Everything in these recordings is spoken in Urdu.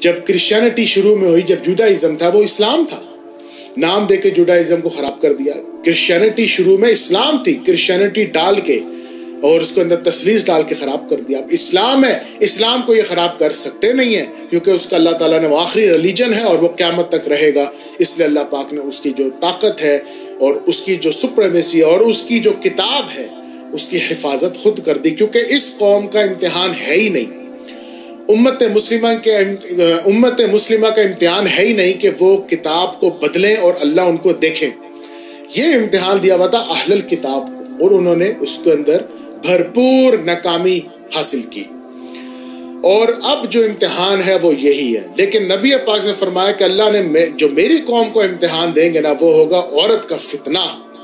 جب کرسچینٹی شروع میں ہوئی، جب جوڈائزم تھا وہ اسلام تھا، نام دے کے جوڈائزم کو خراب کر دیا۔ کرسچینٹی شروع میں اسلام تھی، کرسچینٹی ڈال کے اور اس کو اندر تسلیس ڈال کے خراب کر دیا۔ اب اسلام ہے، اسلام کو یہ خراب کر سکتے نہیں ہیں، کیونکہ اس کا اللہ تعالیٰ نے وہ آخری ریلیجن ہے اور وہ قیامت تک رہے گا۔ اس لیے اللہ پاک نے اس کی جو طاقت ہے اور اس کی جو سپریمیسی اور اس کی جو کتاب ہے اس کی حفاظت خود کر دی، کیونکہ اس قوم کا امتحان ہے ہی نہیں، امت مسلمہ کا امتحان ہے ہی نہیں کہ وہ کتاب کو بدلیں اور اللہ ان کو دیکھیں۔ یہ امتحان دیا ہوا تھا اہل الکتاب کو، اور انہوں نے اس کے اندر بھرپور ناکامی حاصل کی۔ اور اب جو امتحان ہے وہ یہی ہے، لیکن نبی پاک نے فرمایا کہ اللہ نے جو میری قوم کو امتحان دیں گے نا، وہ ہوگا عورت کا فتنہ،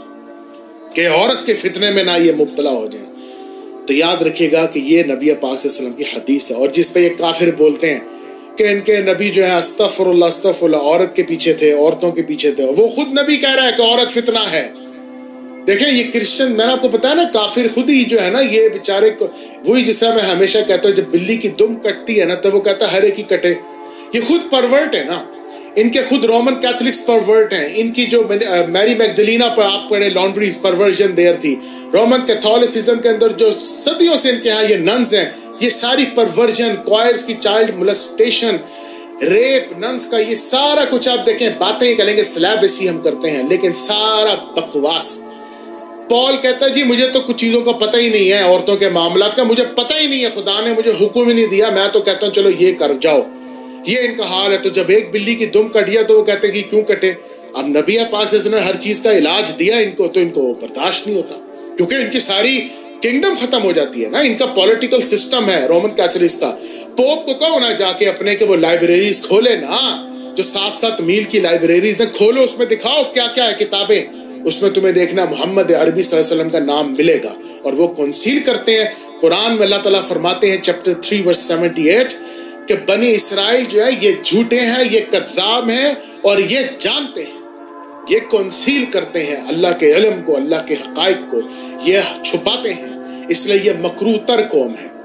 کہ عورت کے فتنے میں نہ یہ مبتلا ہو جائیں۔ تو یاد رکھیے گا کہ یہ نبی پاک صلی اللہ علیہ وسلم کی حدیث ہے، اور جس پہ یہ کافر بولتے ہیں کہ ان کے نبی جو ہے استغفر اللہ عورت کے پیچھے تھے، عورتوں کے پیچھے تھے، وہ خود نبی کہہ رہا ہے کہ عورت فتنہ ہے۔ دیکھیں یہ کرسچن، میں نے آپ کو بتایا نا، کافر خود ہی جو ہے نا، یہ بیچارے وہی جس طرح میں ہمیشہ کہتا ہوں، جب بلی کی دم کٹتی ہے نا تو وہ کہتا ہے ہر ایک ہی کٹے۔ یہ خود پرورٹ ہے نا، ان کے خود رومن کیتھولکس پرورٹ ہیں۔ ان کی جو میری میگدلینا پر آپ پڑھے لانڈریز پرورژن دیر تھی، رومن کیتھولسزم کے اندر جو صدیوں سے ان کے ہاں یہ ننز ہیں، یہ ساری پرورژن، کوائرز کی چائلڈ مولسٹیشن، ریپ، ننز کا یہ سارا کچھ آپ دیکھیں، باتیں یہ کہیں گے سلیبسی ہم کرتے ہیں، لیکن سارا بکواس۔ پال کہتا ہے جی مجھے تو کچھ چیزوں کا پتہ ہی نہیں ہے، عورتوں کے معاملات کا مجھے پتہ ہی نہیں ہے، خدا نے مجھے حکم ہی نہیں دیا، میں تو کہتا ہوں چلو یہ کر جاؤ۔ یہ ان کا حال ہے۔ تو جب ایک بلی کی دم کٹ گیا تو وہ کہتے ہیں کہ کیوں کٹے؟ اب نبی پاک صلی اللہ علیہ وسلم نے ہر چیز کا علاج دیا ان کو، تو ان کو برداشت نہیں ہوتا، کیونکہ ان کی ساری کنگڈم ختم ہو جاتی ہے نا، ان کا پولیٹیکل سسٹم ہے رومن کیتھولکس کا۔ پوپ کو کہو نا جا کے اپنے کہ وہ لائبریریز کھولے نا، جو 7-7 میل کی لائبریریز ہیں، کھولو، اس میں دکھاؤ کیا کیا ہے کتابیں، اس میں تمہیں دیکھنا محمد عربی صلی اللہ علیہ وسلم کا نام ملے گا، اور وہ کنسیل کرتے ہیں۔ قرآن میں اللہ تعالیٰ فرماتے ہیں چیپٹر 3 ورس 78 کہ بنی اسرائیل جو ہے یہ جھوٹے ہیں، یہ کذاب ہیں، اور یہ جانتے ہیں، یہ کنسیل کرتے ہیں اللہ کے علم کو، اللہ کے حقائق کو یہ چھپاتے ہیں، اس لیے یہ مکروہ تر قوم ہے،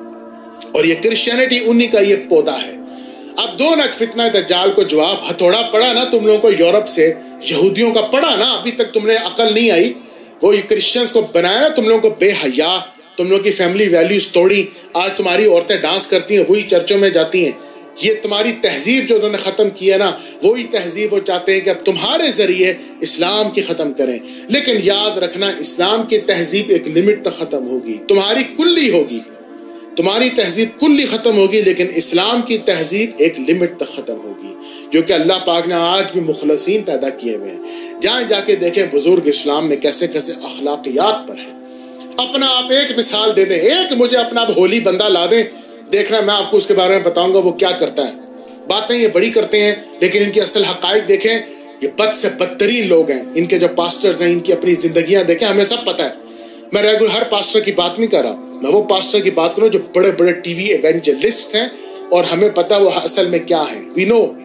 اور یہ کرسچینٹی انہی کا یہ پودا ہے۔ اب دو نہ فتنہ دجال کو جواب ہتھوڑا پڑا نا تم لوگوں کو یورپ سے، یہودیوں کا پڑا نا، ابھی تک تم نے عقل نہیں آئی، وہ کرسچنز کو بنایا نا تم لوگوں کو بے حیا، تم لوگوں کی فیملی ویلیوز توڑی، آج تمہاری عورتیں ڈانس کرتی ہیں، وہی چرچوں میں جاتی ہیں، یہ تمہاری تہذیب جو انہوں نے ختم کی ہے نا، وہی تہذیب وہ چاہتے ہیں کہ اب تمہارے ذریعے اسلام کی ختم کریں۔ لیکن یاد رکھنا اسلام کی تہذیب ایک لمٹ تک ختم ہوگی، تمہاری کلی ہوگی، تمہاری تہذیب کلی ختم ہوگی، لیکن اسلام کی تہذیب ایک لمٹ تک ختم ہوگی، جو کہ اللہ پاک نے آج بھی مخلصین پیدا کیے ہوئے ہیں۔ جہاں جا کے دیکھیں بزرگ اسلام میں کیسے کیسے اخلاقیات پر ہیں۔ اپنا آپ ایک مثال دے دیں، ایک مجھے اپنا آپ ہولی بندہ لا دیں، دیکھنا میں آپ کو اس کے بارے میں بتاؤں گا وہ کیا کرتا ہے۔ باتیں یہ بڑی کرتے ہیں لیکن ان کی اصل حقائق دیکھیں، یہ بد سے بدترین لوگ ہیں۔ ان کے جو پاسٹرز ہیں، ان کی اپنی زندگیاں دیکھیں، ہمیں سب پتہ ہے۔ میں ریگولر ہر پاسٹر کی بات نہیں کر رہا، میں وہ پاسٹر کی بات کروں جو بڑے بڑے ٹی وی ایونجلسٹ ہیں، اور ہمیں پتہ وہ اصل میں کیا ہے۔ وی نو